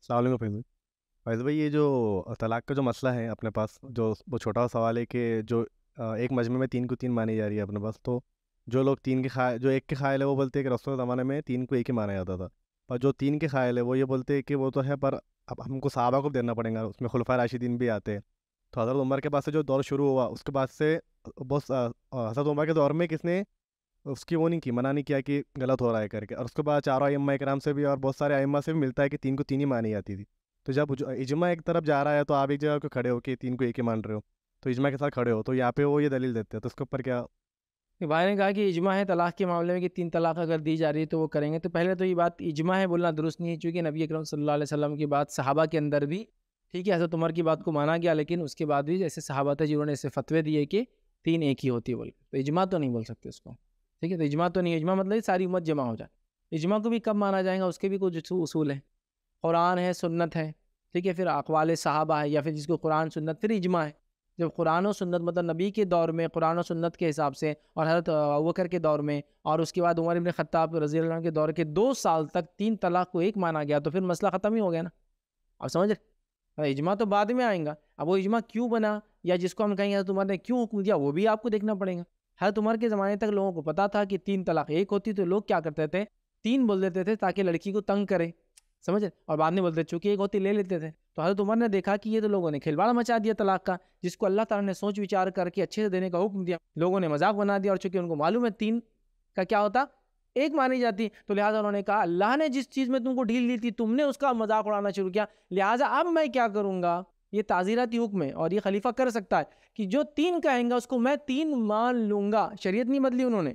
السلام علیکم فیض بھائی، یہ جو طلاق کا جو مسئلہ ہے اپنے پاس، جو وہ چھوٹا سوال ہے کہ جو ایک مجمع میں 3 کو 3 مانی جا رہی ہے اپنے پاس، تو جو لوگ 3 کے جو 1 کے قائل ہے وہ بولتے ہیں کہ رسول کے زمانے میں 3 کو 1 ہی مانا جاتا تھا، اور جو 3 کے قائل ہے وہ یہ بولتے ہیں کہ وہ تو ہے پر اب ہم کو صحابہ کو دینا پڑے گا، اس میں خلفائے راشدین بھی آتے ہیں۔ تو حضرت عمر کے پاس سے جو دور شروع ہوا، اس کے بعد سے بہت حضرت عمر کے دور میں کس نے اس کی وہ نہیں کی، منع نہیں کیا کہ غلط ہو رہا ہے کر کے، اور اس کے بعد چاروں ائمہ کرام سے بھی اور بہت سارے ائمہ سے بھی ملتا ہے کہ 3 کو 3 ہی مانی جاتی تھی۔ تو جب اجماع ایک طرف جا رہا ہے تو آپ ایک جگہ کو کھڑے ہو کہ 3 کو 1 ہی مان رہے ہو، تو اجماع کے ساتھ کھڑے ہو، تو یہاں پہ وہ یہ دلیل دیتے ہیں، تو اس کے اوپر کیا؟ بھائی نے کہا کہ اجماع ہے طلاق کے معاملے میں کہ 3 طلاق اگر دی جا رہی ہے تو وہ کریں گے، تو پہلے تو یہ بات اجماع ہے بولنا درست نہیں ہے، چونکہ نبی اکرم صلی اللہ علیہ وسلم کی بات صحابہ کے اندر بھی ٹھیک ہے، حضرت عمر کی بات کو مانا گیا، لیکن اس کے بعد بھی جیسے صحابہ تھے جنہوں نے ایسے فتوے دیے کہ 3 ایک ہی ہوتی ہے بول کے، تو اجماع تو نہیں بول سکتے اس کو، ٹھیک ہے، تو اجماع تو نہیں، اجماع مطلب ساری امت جمع ہو جائے۔ اجماع کو بھی کب مانا جائے گا، اس کے بھی کچھ اصول ہیں، قرآن ہے، سنت ہے، ٹھیک ہے، پھر اقوال صحابہ ہے، یا پھر جس کو قرآن سنت، پھر اجماع ہے۔ جب قرآن و سنت مطلب نبی کے دور میں قرآن و سنت کے حساب سے، اور حضرت ابوبکر کے دور میں، اور اس کے بعد عمر بن خطاب رضی اللہ عنہ کے دور کے 2 سال تک 3 طلاق کو 1 مانا گیا، تو پھر مسئلہ ختم ہی ہو گیا نا، اب سمجھ رہے؟ اجماع تو بعد میں آئیں گا، اب وہ اجماع کیوں بنا، یا جس کو ہم کہیں گے حضرت عمر نے کیوں حکم دیا، وہ بھی آپ کو دیکھنا پڑے گا۔ حضرت عمر کے زمانے تک لوگوں کو پتا تھا کہ 3 طلاق 1 ہوتی، تو لوگ کیا کرتے تھے، 3 بول دیتے تھے تاکہ لڑکی کو تنگ کرے، سمجھے، اور بعد میں بولتے چونکہ 1 ہوتی لے لیتے تھے۔ تو حضرت عمر نے دیکھا کہ یہ تو لوگوں نے کھلواڑ مچا دیا طلاق کا، جس کو اللہ تعالیٰ نے سوچ وچار کر کے اچھے سے دینے کا حکم دیا، لوگوں نے مذاق بنا دیا، اور چونکہ ان کو معلوم ہے 3 کا کیا ہوتا، 1 مانی جاتی، تو لہٰذا انہوں نے کہا اللہ نے جس چیز میں تم کو ڈھیل دی تھی تم نے اس کا مذاق اڑانا شروع کیا، لہٰذا اب میں کیا کروں گا، یہ تعزیراتی حکم ہے، اور یہ خلیفہ کر سکتا ہے کہ جو 3 کہیں گا اس کو میں 3 مان لوں گا، شریعت نہیں بدلی انہوں نے،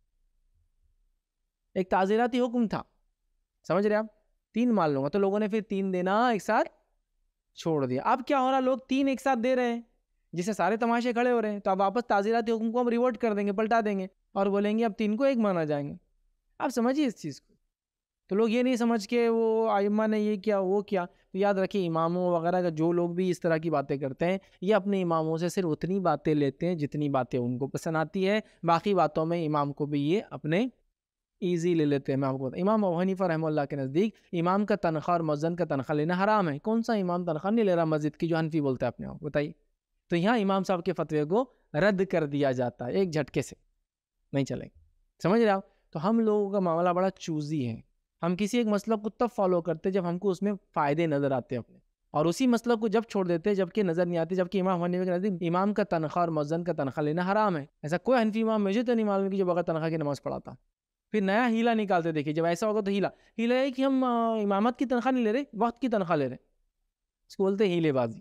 ایک تعزیراتی حکم تھا، سمجھ رہے آپ، 3 مان لوں گا، تو لوگوں نے پھر 3 دینا ایک ساتھ چھوڑ دیا۔ اب کیا ہو رہا، لوگ 3 ایک ساتھ دے رہے ہیں جس سے سارے تماشے کھڑے ہو رہے ہیں، تو اب واپس تعزیراتی حکم کو ہم ریورٹ کر دیں گے، پلٹا دیں گے، اور بولیں گے اب 3 کو 1 مانا جائیں گے۔ آپ سمجھیے اس چیز کو، تو لوگ یہ نہیں سمجھ کے وہ ائمہ نے یہ کیا وہ کیا، تو یاد رکھیے اماموں وغیرہ کا جو لوگ بھی اس طرح کی باتیں کرتے ہیں، یہ اپنے اماموں سے صرف اتنی باتیں لیتے ہیں جتنی باتیں ان کو پسند آتی ہے، باقی باتوں میں امام کو بھی یہ اپنے ایزی لے لیتے ہیں۔ امام ابو حنیفہ رحمہ اللہ کے نزدیک امام کا تنخواہ اور مؤذن کا تنخواہ لینا حرام ہے۔ کون سا امام تنخواہ نہیں لے رہا مسجد کی جو حنفی بولتا ہے اپنے آپ، بتائیے؟ تو یہاں امام صاحب کے فتوے کو رد کر دیا جاتا ہے ایک جھٹکے سے، نہیں چلے گا، سمجھ رہے آپ؟ تو ہم لوگوں کا معاملہ بڑا چوزی ہے، ہم کسی ایک مسلک کو تب فالو کرتے جب ہم کو اس میں فائدے نظر آتے ہیں اپنے، اور اسی مسلک کو جب چھوڑ دیتے جب کہ نظر نہیں آتے، جبکہ امام حنیفہ کے نزدیک امام کا تنخواہ اور مؤذن کا تنخواہ لینا حرام ہے۔ ایسا کوئی حنفی امام مجھے تو نہیں معلوم کہ جو بغیر تنخواہ کی نماز پڑھاتا۔ پھر نیا ہیلا نکالتے، دیکھیے جب ایسا ہوگا تو ہیلا ہے کہ ہم امامت کی تنخواہ نہیں لے رہے، وقت کی تنخواہ لے رہے، اس کو بولتے ہیلے بازی،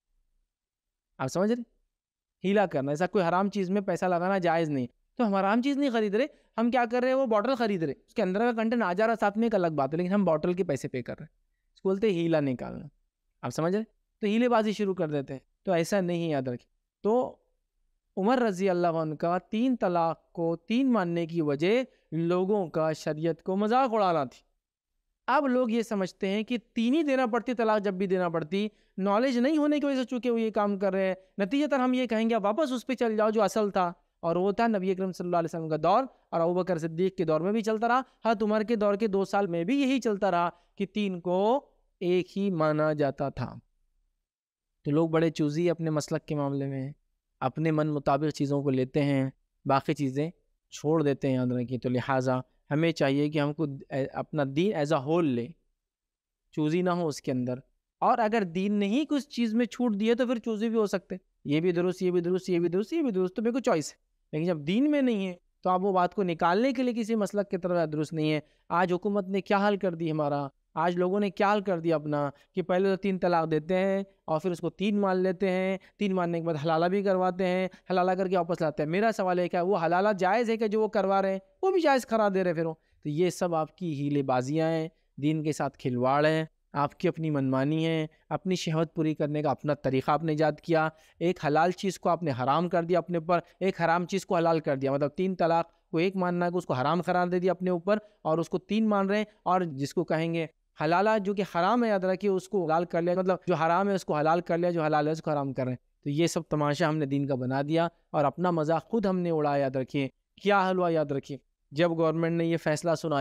آپ سمجھ رہے؟ ہیلا کرنا، ایسا کوئی حرام چیز میں پیسہ لگانا جائز نہیں، تو ہم حرام چیز نہیں خرید رہے، ہم کیا کر رہے ہیں، وہ بوٹل خرید رہے، اس کے اندر کا کنٹینٹ آ جا رہا ساتھ میں ایک الگ بات ہے، لیکن ہم بوٹل کے پیسے پے کر رہے ہیں، اس کو بولتے ہیلا نکالنا، آپ سمجھ رہے؟ تو ہیلے بازی شروع کر دیتے ہیں، تو ایسا نہیں، یاد رکھیں۔ تو عمر رضی اللہ عنہ کا 3 طلاق کو 3 ماننے کی وجہ لوگوں کا شریعت کو مذاق اڑانا تھی۔ اب لوگ یہ سمجھتے ہیں کہ 3 ہی دینا پڑتی، طلاق جب بھی دینا پڑتی، نالج نہیں ہونے کی وجہ سے چونکہ وہ یہ کام کر رہے ہیں، نتیجتاً ہم یہ کہیں گے واپس اس پہ چل جاؤ جو اصل تھا، اور وہ تھا نبی اکرم صلی اللہ علیہ وسلم کا دور، اور ابوبکر صدیق کے دور میں بھی چلتا رہا، حضرت عمر کے دور کے 2 سال میں بھی یہی چلتا رہا کہ 3 کو 1 ہی مانا جاتا تھا۔ تو لوگ بڑے چوزی اپنے مسلک کے معاملے میں، اپنے من مطابق چیزوں کو لیتے ہیں، باقی چیزیں چھوڑ دیتے ہیں، یاد رکھیں۔ تو لہٰذا ہمیں چاہیے کہ ہم کو اپنا دین ایز اے ہول لے، چوزی نہ ہو اس کے اندر، اور اگر دین نے ہی کچھ چیز میں چھوٹ دی ہے تو پھر چوزی بھی ہو سکتے، یہ بھی درست، یہ بھی درست، یہ بھی درست، یہ بھی درست، تو میرے کو چوائس ہے، لیکن جب دین میں نہیں ہے تو آپ وہ بات کو نکالنے کے لیے کسی مسلک کی طرف درست نہیں ہے۔ آج حکومت نے کیا حال کر دی ہمارا، آج لوگوں نے کیا حال کر دیا اپنا، کہ پہلے تو 3 طلاق دیتے ہیں اور پھر اس کو 3 مان لیتے ہیں، 3 ماننے کے بعد حلالہ بھی کرواتے ہیں، حلالہ کر کے واپس لاتے ہیں۔ میرا سوال ہے کہ وہ حلالہ جائز ہے کہ جو وہ کروا رہے ہیں وہ بھی جائز قرار دے رہے پھر وہ؟ تو یہ سب آپ کی ہیلے بازیاں ہیں، دین کے ساتھ کھلواڑ ہیں، آپ کی اپنی منمانی ہے، اپنی شہوت پوری کرنے کا اپنا طریقہ آپ نے ایجاد کیا، ایک حلال چیز کو آپ نے حرام کر دیا اپنے اوپر، ایک حرام چیز کو حلال کر دیا، مطلب 3 طلاق کو 1 ماننا ہے اس کو حرام قرار دے دیا اپنے اوپر، اور اس کو 3 مان رہے ہیں، اور جس کو کہیں گے حلالہ جو کہ حرام ہے، یاد رکھیے اس کو حلال کر لیا، مطلب جو حرام ہے اس کو حلال کر لیا، جو حلال ہے اس کو حرام کر رہے ہیں۔ تو یہ سب تماشا ہم نے دین کا بنا دیا، اور اپنا مذاق خود ہم نے اڑایا، یاد رکھیے۔ کیا حل ہوا، یاد رکھیے، جب گورنمنٹ نے یہ فیصلہ سنایا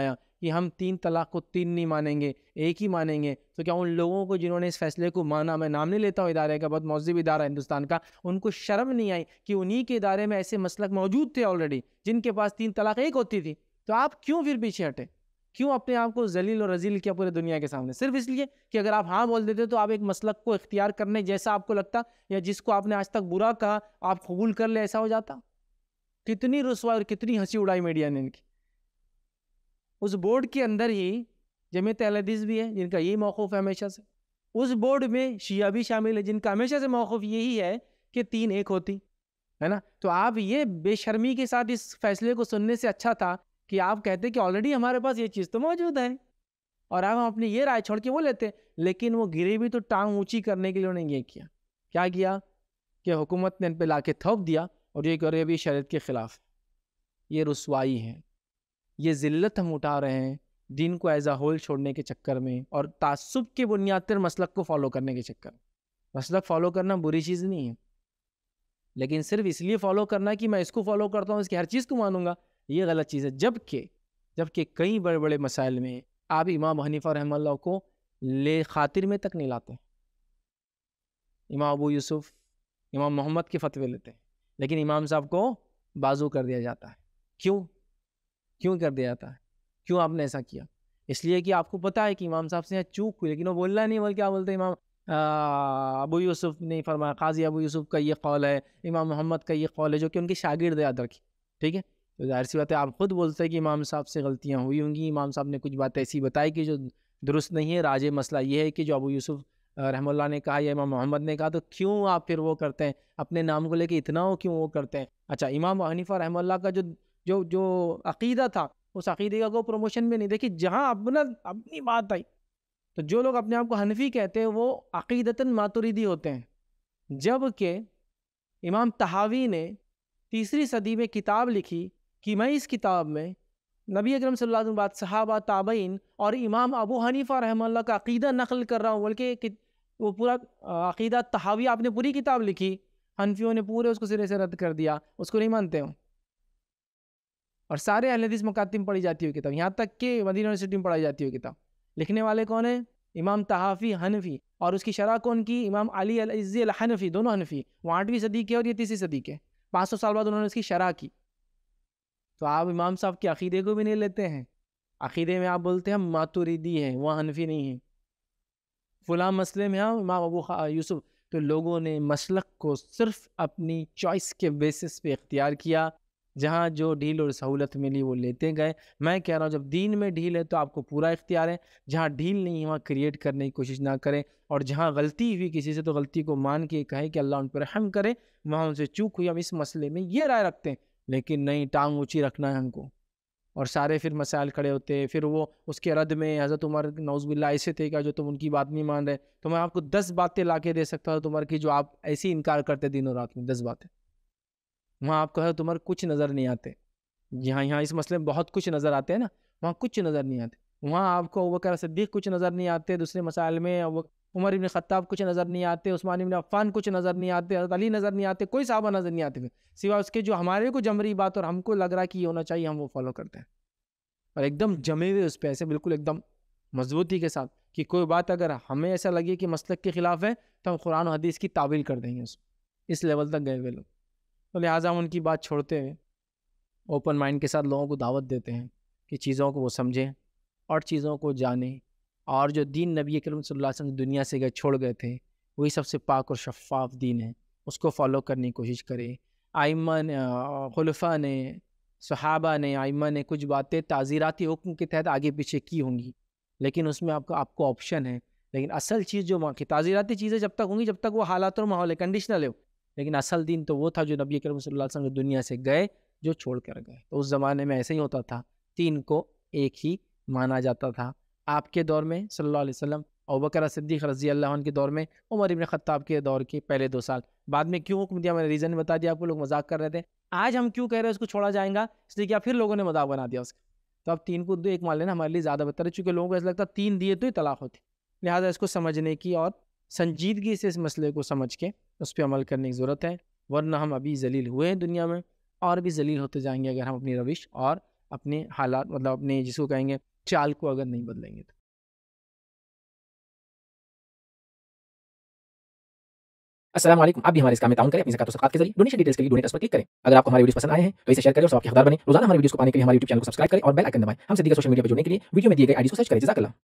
کہ ہم 3 طلاق کو 3 نہیں مانیں گے، ایک ہی مانیں گے، تو کیا ان لوگوں کو جنہوں نے اس فیصلے کو مانا، میں نام نہیں لیتا ہوں ادارے کا، بہت مہذب ادارہ ہے ہندوستان کا، ان کو شرم نہیں آئی کہ انہی کے ادارے میں ایسے مسلک موجود تھے آلریڈی جن کے پاس 3 طلاق ایک ہوتی تھی؟ تو آپ کیوں پھر پیچھے ہٹے؟ کیوں اپنے آپ کو ذلیل اور رذیل کیا پورے دنیا کے سامنے؟ صرف اس لیے کہ اگر آپ ہاں بول دیتے تو آپ ایک مسلک کو اختیار کرنے جیسا آپ کو لگتا، یا جس کو آپ نے آج تک برا کہا آپ قبول کر لے، ایسا ہو جاتا؟ کتنی رسوائی اور کتنی ہنسی اڑائی میڈیا نے ان کی۔ اس بورڈ کے اندر ہی جمعیت اہل حدیث بھی ہے جن کا یہی موقف ہے ہمیشہ سے، اس بورڈ میں شیعہ بھی شامل ہے جن کا ہمیشہ سے موقف یہی ہے کہ 3 ایک ہوتی ہے نا۔ تو آپ یہ بے شرمی کے ساتھ اس فیصلے کو سننے سے اچھا تھا کہ آپ کہتے کہ آلریڈی ہمارے پاس یہ چیز تو موجود ہے، اور اب ہم اپنی یہ رائے چھوڑ کے وہ لیتے۔ لیکن وہ گرے بھی تو ٹانگ اونچی کرنے کے لیے انہوں نے یہ کیا، کیا کیا کہ حکومت نے ان پہ لا کے تھوپ دیا، اور یہ کرے بھی شریعت کے خلاف۔ یہ رسوائی ہے، یہ ذلت ہم اٹھا رہے ہیں دین کو ایز اے ہول چھوڑنے کے چکر میں، اور تعصب کے بنیاد پر مسلک کو فالو کرنے کے چکر میں۔ مسلک فالو کرنا بری چیز نہیں ہے، لیکن صرف اس لیے فالو کرنا کہ میں اس کو فالو کرتا ہوں اس کی ہر چیز کو مانوں گا، یہ غلط چیز ہے۔ جبکہ کئی بڑے بڑے مسائل میں آپ امام حنیفہ رحمہ اللہ کو لے خاطر میں تک نہیں لاتے، امام ابو یوسف، امام محمد کے فتوے لیتے ہیں، لیکن امام صاحب کو بازو کر دیا جاتا ہے۔ کیوں کر دیا جاتا ہے؟ کیوں آپ نے ایسا کیا؟ اس لیے کہ آپ کو پتا ہے کہ امام صاحب سے چوک ہوئی، لیکن وہ بولنا نہیں، بول کیا بولتے ہیں، امام ابو یوسف نے فرمایا، قاضی ابو یوسف کا یہ قول ہے، امام محمد کا یہ قول ہے، جو کہ ان کے شاگرد یاد رکھی، ٹھیک ہے؟ تو ظاہر سی بات ہے آپ خود بولتے ہیں کہ امام صاحب سے غلطیاں ہوئی ہوں گی، امام صاحب نے کچھ بات ایسی بتائی کہ جو درست نہیں ہے۔ راجع مسئلہ یہ ہے کہ جو ابو یوسف رحمہ اللہ نے کہا یا امام محمد نے کہا، تو کیوں آپ پھر وہ کرتے ہیں اپنے نام کو لے کے اتنا وہ کیوں وہ کرتے ہیں؟ اچھا، امام حنیفہ رحمہ اللہ کا جو عقیدہ تھا، اس عقیدے کا کوئی پروموشن بھی نہیں۔ دیکھیے جہاں اپنی بات آئی تو جو لوگ اپنے آپ کو حنفی کہتے ہیں وہ عقیدتاً ماتریدی ہوتے ہیں، جبکہ امام طحاوی نے 3 صدی میں کتاب لکھی کہ میں اس کتاب میں نبی اکرم صلی اللہ علیہ وسلم بعد صحابہ، تابعین اور امام ابو حنیفہ رحمہ اللہ کا عقیدہ نقل کر رہا ہوں، بلکہ وہ پورا عقیدہ طحاوی آپ نے پوری کتاب لکھی، حنفیوں نے پورے اس کو سرے سے رد کر دیا، اس کو نہیں مانتے ہوں، اور سارے اہل حدیث مکاتب میں پڑھی جاتی ہوئی کتاب، یہاں تک کہ مدینہ یونیورسٹی میں پڑھائی جاتی ہوئی کتاب، لکھنے والے کون ہیں؟ امام طحاوی حنفی، اور اس کی شرح کون کی؟ امام علی العزی الحنفی، دونوں حنفی، وہ 8ویں صدی کے اور یہ 3 صدی کے، 500 سال بعد انہوں نے اس کی شرح کی۔ تو آپ امام صاحب کے عقیدے کو بھی نہیں لیتے ہیں، عقیدے میں آپ بولتے ہیں ہم ماتریدی ہیں، وہ حنفی نہیں ہیں، فلاں مسئلے میں ہم امام ابو یوسف۔ تو لوگوں نے مسلک کو صرف اپنی چوائس کے بیسس پہ اختیار کیا، جہاں جو ڈھیل اور سہولت ملی وہ لیتے گئے۔ میں کہہ رہا ہوں جب دین میں ڈھیل ہے تو آپ کو پورا اختیار ہے، جہاں ڈھیل نہیں ہے وہاں کریٹ کرنے کی کوشش نہ کریں، اور جہاں غلطی ہوئی کسی سے تو غلطی کو مان کے کہیں کہ اللہ ان پر رحم کرے، وہاں ان سے چوک ہوئی، ہم اس مسئلے میں یہ رائے رکھتے ہیں، لیکن نہیں ٹانگ اونچی رکھنا ہے ہم کو، اور سارے پھر مسائل کھڑے ہوتے ہیں۔ پھر وہ اس کے رد میں حضرت عمر نعوذ باللہ ایسے تھے کہ جو تم ان کی بات نہیں مان رہے، تو میں آپ کو 10 باتیں لا کے دے سکتا ہوں حضرت عمر کی جو آپ ایسے ہی انکار کرتے دن اور رات میں، 10 باتیں وہاں آپ کو حضرت عمر کچھ نظر نہیں آتے، یہاں اس مسئلے میں بہت کچھ نظر آتے ہیں نا، وہاں کچھ نظر نہیں آتے، وہاں آپ کو ابوبکر صدیق کچھ نظر نہیں آتے، دوسرے مسائل میں عمر ابن خطاب کچھ نظر نہیں آتے، عثمان ابن عفان کچھ نظر نہیں آتے، حضرت علی نظر نہیں آتے، کوئی صحابہ نظر نہیں آتے، سوائے اس کے جو ہمارے کو جمری بات اور ہم کو لگ رہا کہ یہ ہونا چاہیے ہم وہ فالو کرتے ہیں، اور ایک دم جمے ہوئے اس پہ ایسے بالکل ایک دم مضبوطی کے ساتھ کہ کوئی بات اگر ہمیں ایسا لگے کہ مسلک کے خلاف ہے تو ہم قرآن و حدیث کی تعویل کر دیں گے، اس لیول تک گئے ہوئے لوگ۔ تو لہٰذا ہم ان کی بات چھوڑتے ہوئے اوپن مائنڈ کے ساتھ لوگوں کو دعوت دیتے ہیں کہ چیزوں کو وہ سمجھیں اور چیزوں کو جانیں، اور جو دین نبی کریم صلی اللہ علیہ وسلم دنیا سے چھوڑ گئے تھے وہی سب سے پاک اور شفاف دین ہے، اس کو فالو کرنے کی کوشش کریں۔ ائمہ نے، خلفاء نے، صحابہ نے، ائمہ نے کچھ باتیں تعزیراتی حکم کے تحت آگے پیچھے کی ہوں گی، لیکن اس میں آپ کو آپشن ہے، لیکن اصل چیز جو تعزیراتی چیزیں جب تک ہوں گی جب تک وہ حالات اور ماحول کنڈیشنل ہے، لیکن اصل دین تو وہ تھا جو نبی کریم صلی اللہ علیہ وسلم دنیا سے گئے، جو چھوڑ کر گئے۔ تو اس زمانے میں ایسے ہی ہوتا تھا، 3 کو ایک ہی مانا جاتا تھا۔ آپ کے دور میں صلی اللہ علیہ وسلم، ابوبکر صدیق رضی اللہ عنہ کے دور میں، عمر ابن خطاب کے دور کے پہلے 2 سال، بعد میں کیوں حکم دیا میں نے ریزن بتا دیا آپ کو، لوگ مذاق کر رہے تھے۔ آج ہم کیوں کہہ رہے ہیں اس کو چھوڑا جائے گا، اس لیے کہ پھر لوگوں نے مذاق بنا دیا اس کا، تو اب 3 کو 2 ایک مان لینا ہمارے لیے زیادہ بہتر ہے، چونکہ لوگوں کو ایسا لگتا ہے 3 دیے تو ہی طلاق ہوتی، لہٰذا اس کو سمجھنے کی اور سنجیدگی سے اس مسئلے کو سمجھ کے اس پہ عمل کرنے کی ضرورت ہے، ورنہ ہم ابھی ذلیل ہوئے ہیں دنیا میں، اور بھی ذلیل ہوتے جائیں گے اگر ہم اپنی روش اور اپنے حالات، مطلب اپنے جس کو کہیں گے چال کو اگر نہیں بدلیں گے تو. السلام علیکم. آپ بھی ہمارے اس کام میں تعاون کریں اپنی زکوٰۃ و صدقات کے ذریعے. ڈونیشن ڈیٹیلز کے لیے ڈونیٹ اس پر کلک کریں. اگر آپ کو ہماری ویڈیوز پسند آئے ہیں تو اسے شیئر کریں اور سب کے حقدار بنیں. روزانہ ہماری ویڈیوز کو پانے کے لیے ہمارے یوٹیوب چینل کو سبسکرائب کریں اور بیل آئکن دبائیں. ہم سے دیگر سوشل میڈیا پر جڑنے کے لیے ویڈیو میں دیے گئے آئی ڈی کو سرچ کریں. جزاک اللہ.